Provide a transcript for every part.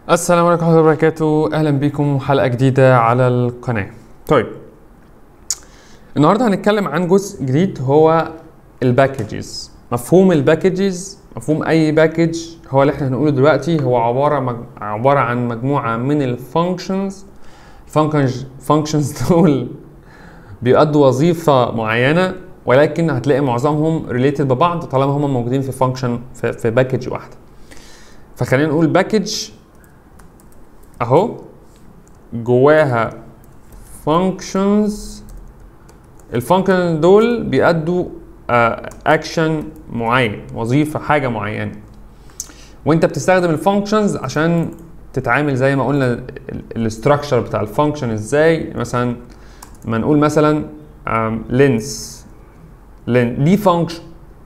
السلام عليكم ورحمة الله وبركاته، أهلا بكم حلقة جديدة على القناة. طيب النهاردة هنتكلم عن جزء جديد هو الباكجز. مفهوم الباكجز، مفهوم أي باكج هو اللي احنا هنقوله دلوقتي. هو عبارة عن مجموعة من الفانكشنز. الفانكشنز دول بيؤدوا وظيفة معينة، ولكن هتلاقي معظمهم ريليتد ببعض طالما هم موجودين في فانكشن في باكج واحدة. فخلينا نقول باكج اهو جواها functions. الفانكشن دول بيأدوا اكشن معين، وظيفة حاجة معينة، وانت بتستخدم الفانكشنز عشان تتعامل زي ما قلنا الاستراكشر بتاع الفانكشن ازاي. مثلا ما نقول مثلا لينس دي فانكشن،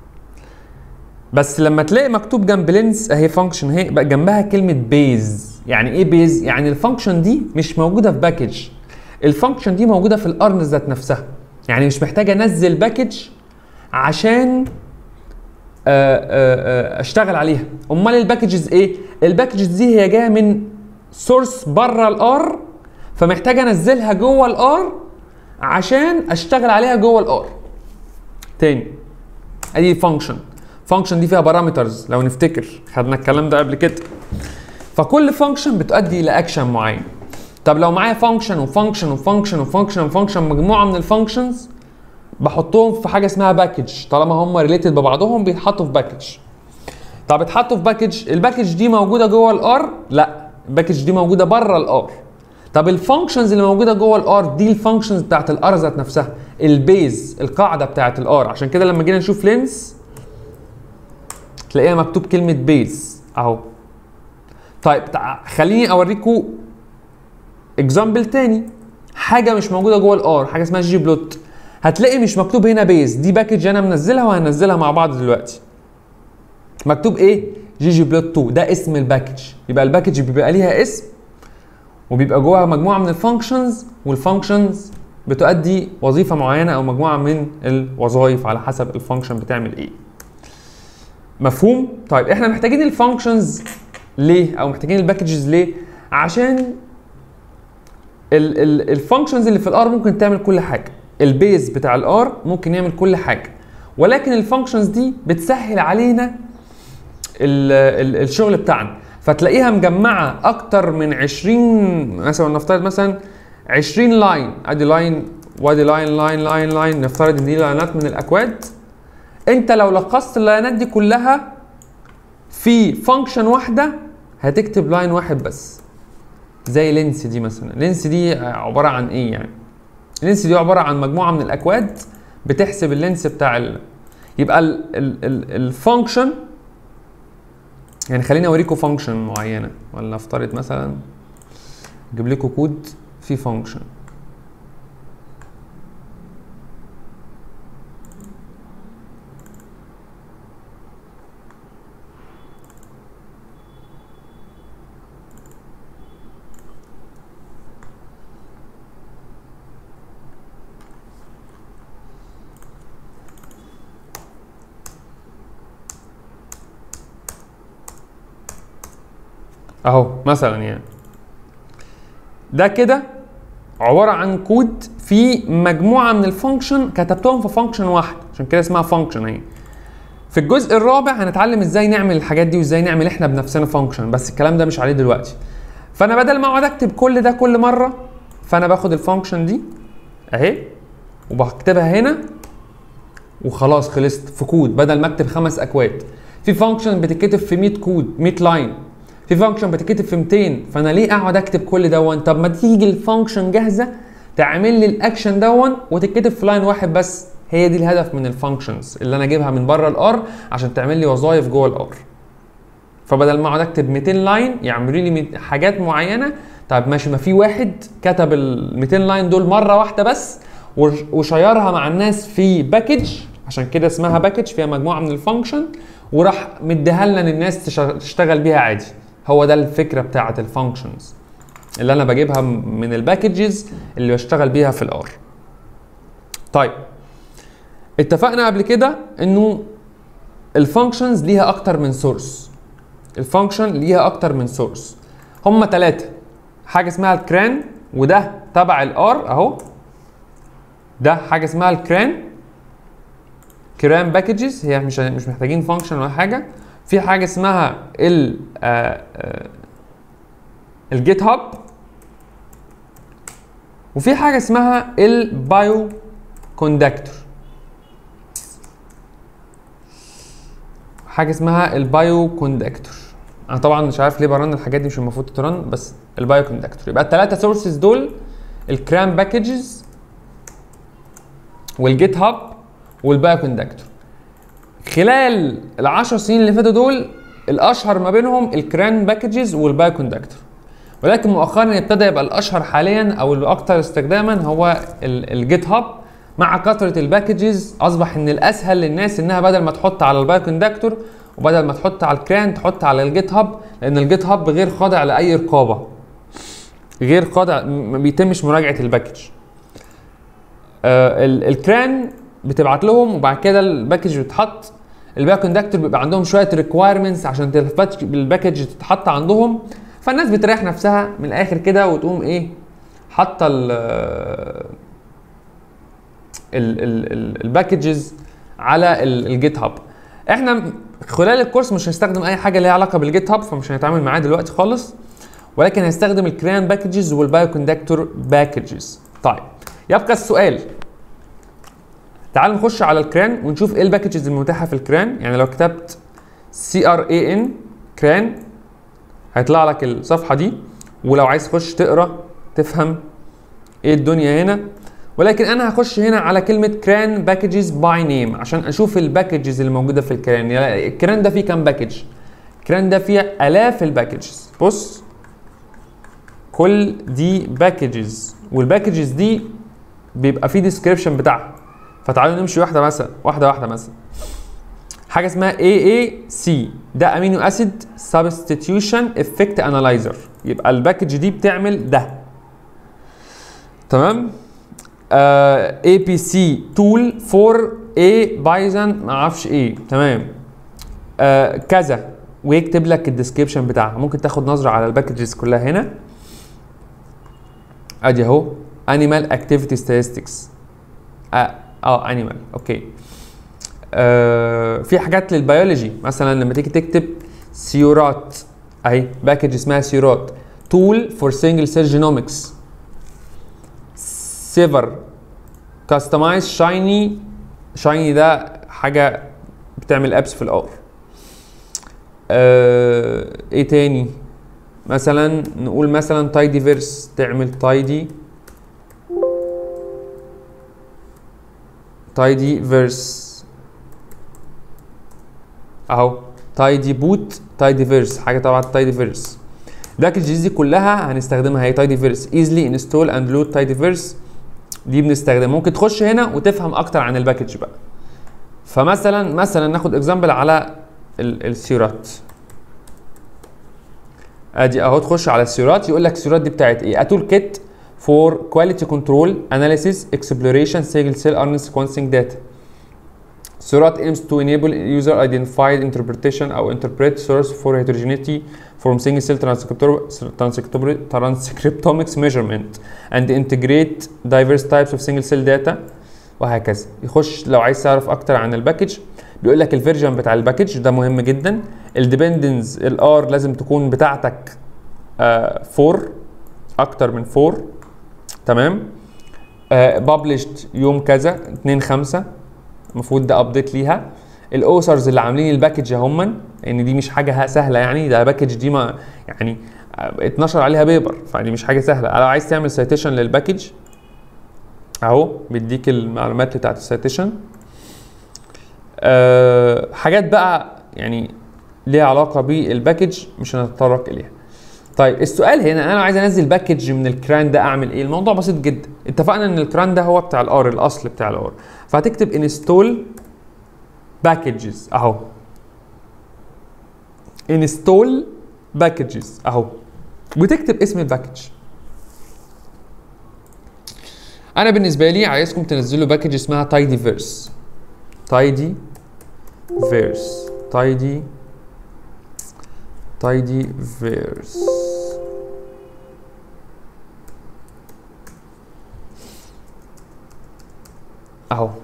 بس لما تلاقي مكتوب جنب لينس اهي فانكشن اهي بقى جنبها كلمة بيز. يعني ايه بيز؟ يعني الفانكشن دي مش موجودة في باكج، الفانكشن دي موجودة في الارنز ذات نفسها. يعني مش محتاج انزل باكج عشان اشتغل عليها. امال الباكجز ايه؟ الباكجز دي هي جايه من سورس بره الار، فمحتاج انزلها جوه الار عشان اشتغل عليها جوه الار. تاني، ادي فانكشن دي فيها بارامترز، لو نفتكر خدنا الكلام ده قبل كده. فكل فانكشن بتؤدي الى اكشن معين. طب لو معايا فانكشن وفانكشن وفانكشن وفانكشن وفانكشن، مجموعه من الفانكشنز بحطهم في حاجه اسمها باكج. طالما هم ريليتد ببعضهم بيتحطوا في باكج. طب اتحطوا في باكج، الباكج دي موجوده جوه الار؟ لا، الباكج دي موجوده بره الار. طب الفانكشنز اللي موجوده جوه الار دي الفانكشنز بتاعت الار ذات نفسها، البيز، القاعده بتاعت الار. عشان كده لما جينا نشوف لينس تلاقيها مكتوب كلمه بيز اهو. طيب خليني اوريكم اكزامبل تاني، حاجه مش موجوده جوه الار، حاجه اسمها جي بلوت. هتلاقي مش مكتوب هنا بيز، دي باكج انا منزلها وهنزلها مع بعض دلوقتي. مكتوب ايه؟ جي بلوت 2، ده اسم الباكج. يبقى الباكج بيبقى ليها اسم وبيبقى جواها مجموعه من الفانكشنز، والفانكشنز بتؤدي وظيفه معينه او مجموعه من الوظائف على حسب الفانكشن بتعمل ايه. مفهوم؟ طيب احنا محتاجين الفانكشنز ليه؟ او محتاجين الباكجز ليه؟ عشان الفانكشنز اللي في الار ممكن تعمل كل حاجه. البيز بتاع الار ممكن يعمل كل حاجه، ولكن الفانكشنز دي بتسهل علينا الشغل بتاعنا. فتلاقيها مجمعه اكتر من 20، مثلا نفترض مثلا 20 لاين، ادي لاين وادي لاين. نفترض ان دي لاينات من الاكواد. انت لو لخصت اللاينات دي كلها في فانكشن واحده هتكتب لاين واحد بس. زي لينس دي مثلا، لينس دي عباره عن ايه يعني؟ اللينس دي عباره عن مجموعه من الاكواد بتحسب اللينس بتاع يبقى الفانكشن. يعني خليني اوريكم فانكشن معينه، ولا افترض مثلا اجيب لكم كود في فانكشن. اهو مثلا يعني ده كده عباره عن كود في مجموعه من الفانكشن كتبتهم في فانكشن واحد، عشان كده اسمها فانكشن اهي. في الجزء الرابع هنتعلم ازاي نعمل الحاجات دي وازاي نعمل احنا بنفسنا فانكشن، بس الكلام ده مش عليه دلوقتي. فانا بدل ما اقعد اكتب كل ده كل مره، فانا باخد الفانكشن دي اهي وبكتبها هنا وخلاص خلصت في كود. بدل ما اكتب 5 اكواد، في فانكشن بتتكتب في 100 كود، 100 لاين، في فانكشن بتتكتب في 200، فانا ليه اقعد اكتب كل دون؟ طب ما تيجي الفانكشن جاهزه تعمل لي الاكشن دون وتتكتب في لاين واحد بس. هي دي الهدف من الفانكشنز اللي انا اجيبها من بره الار عشان تعمل لي وظائف جوه الار. فبدل ما اقعد اكتب 200 لاين يعملوا لي حاجات معينه، طب ماشي، ما في واحد كتب ال 200 لاين دول مره واحده بس وشيرها مع الناس في باكج، عشان كده اسمها باكج فيها مجموعه من الفانكشن، وراح مديها لنا للناس تشتغل بيها عادي. هو ده الفكره بتاعه الفانكشنز اللي انا بجيبها من الباكجز اللي بشتغل بيها في الار. طيب اتفقنا قبل كده انه الفانكشنز ليها اكتر من سورس. الفانكشن ليها اكتر من سورس، هم 3. حاجه اسمها الكران، وده تبع الار اهو، ده حاجه اسمها الكران باكجز، هي مش محتاجين فانكشن ولا حاجه. في حاجه اسمها الجيت هاب، وفي حاجه اسمها البايو كوندكتور، حاجه اسمها البايو كوندكتور. انا طبعا مش عارف ليه برن الحاجات دي، مش المفروض تترن، بس البايو كوندكتور. يبقى ال3 سورسز دول الكران باكجز والجيت هاب والبايو كوندكتور. خلال ال10 سنين اللي فاتوا دول الاشهر ما بينهم الكران باكجز والبايو كوندكتور، ولكن مؤخرا ابتدى يبقى الاشهر حاليا او الاكثر استخداما هو الجيت هاب. مع كثره الباكجز اصبح ان الاسهل للناس انها بدل ما تحط على البايو كوندكتور وبدل ما تحط على الكران تحط على الجيت هاب، لان الجيت هاب غير خاضع لاي رقابه، غير خاضع، ما بيتمش مراجعه الباكج. الكران بتبعت لهم وبعد كده الباكج بتتحط. البايو كوندكتور بيبقى عندهم شويه ريكوايرمنتس عشان الباكج تتحط عندهم، فالناس بتريح نفسها من الاخر كده وتقوم ايه حاطه الباكجز على الجيت هاب. احنا خلال الكورس مش هنستخدم اي حاجه ليها علاقه بالجيت هاب، فمش هنتعامل معاه دلوقتي خالص، ولكن هنستخدم الكران باكجز والبايو كوندكتور باكجز. طيب يبقى السؤال، تعالوا نخش على الكران ونشوف ايه الباكجز المتاحه في الكران. يعني لو كتبت CRAN كران هيطلع لك الصفحه دي، ولو عايز تخش تقرا تفهم ايه الدنيا هنا. ولكن انا هخش هنا على كلمه كران باكجز باي نيم عشان اشوف الباكجز اللي موجوده في الكران. يعني الكران ده فيه كام باكج؟ الكران ده فيه الاف الباكجز. بص كل دي باكجز، والباكجز دي بيبقى فيه ديسكريبشن بتاعها. فتعالوا نمشي واحده واحده مثلا. حاجه اسمها AAC، ده امينو اسيد سبستيتيوشن افكت انالايزر، يبقى الباكج دي بتعمل ده. تمام. APC تول فور A بايثون ما اعرفش ايه. تمام. كذا، ويكتب لك الديسكريبشن بتاعها. ممكن تاخد نظره على الباكجز كلها هنا. ادي اهو انيمال اكتيفيتي ستاتستكس. انيمال اوكي. في حاجات للبيولوجي، مثلا لما تيجي تكتب سيورات اهي باكج اسمها سيورات، تول فور سنجل سيل جينومكس، سيفر كاستمايز شايني ده حاجه بتعمل ابس في الار. ايه تاني؟ مثلا نقول مثلا تايدي فيرس، تعمل تايدي فيرس اهو، تايدي بوت، تايدي فيرس، حاجه طبعا تايدي فيرس. الباكجز دي كلها هنستخدمها، هي تايدي فيرس ايزلي انستول اند لود تايدي فيرس، دي بنستخدمها. ممكن تخش هنا وتفهم اكتر عن الباكج بقى. فمثلا ناخد اكزامبل على السيورات. ادي اهو تخش على السيورات، يقول لك السيورات دي بتاعت ايه؟ اتول كيت فور كواليتي كنترول اناليسيس اكسبلوريشن سيجل سيل ارن سيكونسنج داتا. سيورات aims to enable user identified interpretation او interpret source for heterogeneity from single cell transcriptomics measurement and integrate diverse types of single cell data وهكذا. يخش لو عايز تعرف اكتر عن الباكج، بيقول لك الفيرجن بتاع الباكج ده مهم جدا. الديبندنس الار لازم تكون بتاعتك 4 اكتر من 4. تمام. published يوم كذا 2/5 المفروض ده ابديت ليها. الاوثرز اللي عاملين الباكج هم، لان دي مش حاجه سهله، يعني ده باكج دي ما يعني اتنشر عليها بيبر، فدي مش حاجه سهله. لو عايز تعمل سايتيشن للباكج اهو بيديك المعلومات بتاعت السايتيشن. حاجات بقى يعني ليها علاقه بالباكج مش هنتطرق اليها. طيب السؤال هنا، انا لو عايز انزل باكج من الكران ده اعمل ايه؟ الموضوع بسيط جدا. اتفقنا ان الكران ده هو بتاع الار، الاصل بتاع الار، فهتكتب انستول باكجز اهو، انستول باكجز اهو، وتكتب اسم الباكج. انا بالنسبه لي عايزكم تنزلوا باكج اسمها تايدي فيرس. تايدي فيرس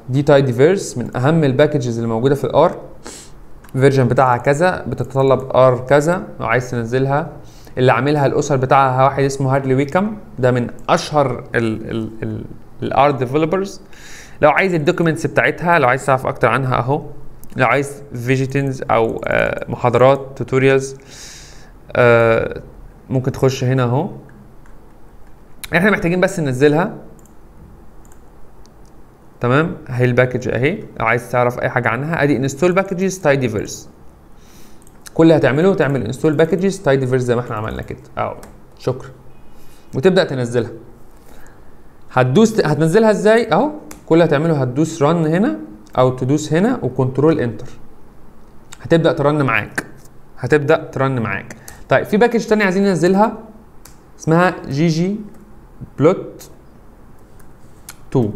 دي تايديفيرس من اهم الباكجز اللي موجوده في الار، الفيرجن بتاعها كذا، بتتطلب ار كذا لو عايز تنزلها. اللي عاملها الاسر بتاعها واحد اسمه هارلي ويكم، ده من اشهر الار ديفلوبرز. لو عايز الدوكيومنتس بتاعتها، لو عايز تعرف اكتر عنها اهو، لو عايز فيجيتنز او محاضرات توتوريالز ممكن تخش هنا اهو. احنا محتاجين بس ننزلها، تمام. اهي الباكج اهي، لو عايز تعرف اي حاجه عنها ادي انستول باكجز تايديفيرس. كل اللي هتعمله تعمل انستول باكجز تايديفيرس زي ما احنا عملنا كده اهو، شكرا، وتبدا تنزلها. هتنزلها ازاي اهو؟ كل اللي هتعمله هتدوس رن هنا او تدوس هنا وكنترول انتر، هتبدا ترن معاك. طيب في باكج تانية عايزين ننزلها اسمها جي جي بلوت 2.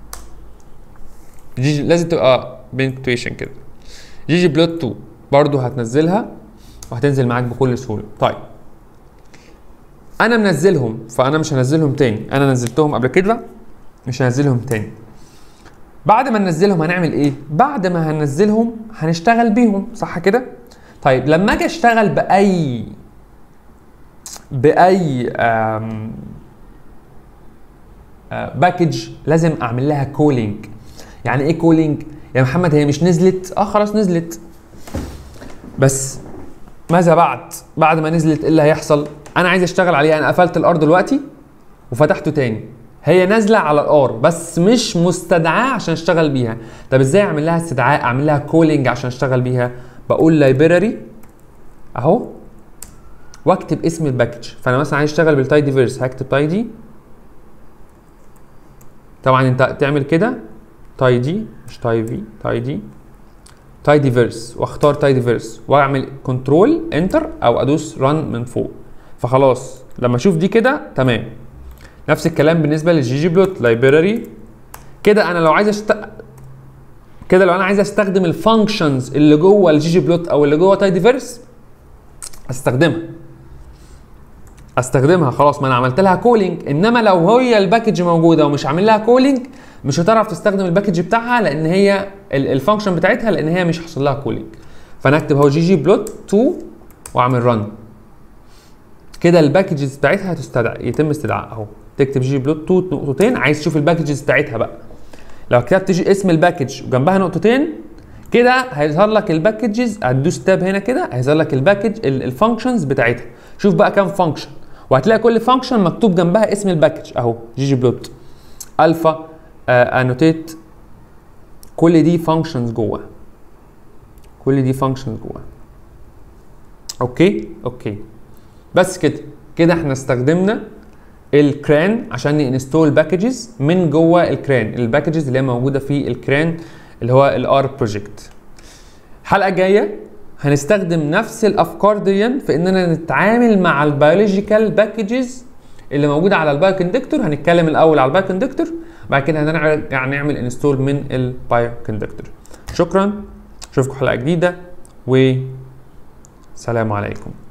جي لازم تبقى بنكتويشن كده، جي جي بلوت 2 برضو هتنزلها وهتنزل معاك بكل سهوله. طيب انا منزلهم فانا مش هنزلهم تاني، انا نزلتهم قبل كده مش هنزلهم تاني. بعد ما ننزلهم هنعمل ايه؟ بعد ما هننزلهم هنشتغل بيهم، صح كده؟ طيب لما اجي اشتغل باي باكج لازم اعمل لها كولينج. يعني ايه كولينج؟ يا محمد هي مش نزلت؟ خلاص نزلت، بس ماذا بعد ما نزلت ايه اللي هيحصل؟ انا عايز اشتغل عليها، انا قفلت الار دلوقتي وفتحته تاني، هي نازله على الار بس مش مستدعاه عشان اشتغل بيها. طب ازاي اعمل لها استدعاء، اعمل لها كولينج عشان اشتغل بيها؟ بقول لايبراري اهو واكتب اسم الباكج. فانا مثلا عايز اشتغل بالتايديفيرس، هكتب تايدي. طبعا انت تعمل كده تايدي مش تايفي، تايديفيرس، واختار تايديفيرس واعمل كنترول انتر او ادوس رن من فوق. فخلاص لما اشوف دي كده تمام. نفس الكلام بالنسبه للجي جي بلوت لايبراري. كده انا لو عايز لو انا عايز استخدم الفانكشنز اللي جوه الجي جي بلوت او اللي جوه تايديفيرس استخدمها خلاص، ما انا عملت لها كولينج. انما لو هي الباكج موجوده ومش عامل لها كولينج مش هتعرف تستخدم الباكج بتاعها، لان هي الفانكشن بتاعتها لان هي مش حصل لها كولينج. فانا اكتب اهو جي جي بلوت 2 واعمل رن كده، الباكجز بتاعتها يتم استدعاء اهو. تكتب جي جي بلوت 2 نقطتين، عايز تشوف الباكجز بتاعتها بقى. لو كتبت اسم الباكج وجنبها نقطتين كده هيظهر لك الباكجز، هتدوس تاب هنا كده هيظهر لك الباكج الفانكشنز بتاعتها. شوف بقى كام فانكشن، وهتلاقي كل فانكشن مكتوب جنبها اسم الباكج اهو، جي جي بلوت الفا انوتيت. كل دي فانكشنز جوه، اوكي. بس كده احنا استخدمنا الكران عشان ننستول باكجز من جوه الكران، الباكجز اللي هي موجوده في الكران اللي هو الار بروجكت. الحلقه الجايه هنستخدم نفس الافكار دي في اننا نتعامل مع البيولوجيكال باكجز اللي موجوده على البايو كوندكتور. هنتكلم الاول على البايو كوندكتور، بعد كده هنعمل انستول من البايو كوندكتور. شكرا، اشوفكم حلقه جديده وسلام عليكم.